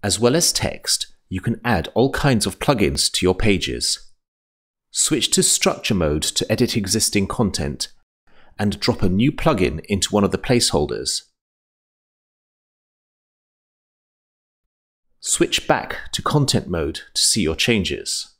As well as text, you can add all kinds of plugins to your pages. Switch to Structure mode to edit existing content, and drop a new plugin into one of the placeholders. Switch back to Content mode to see your changes.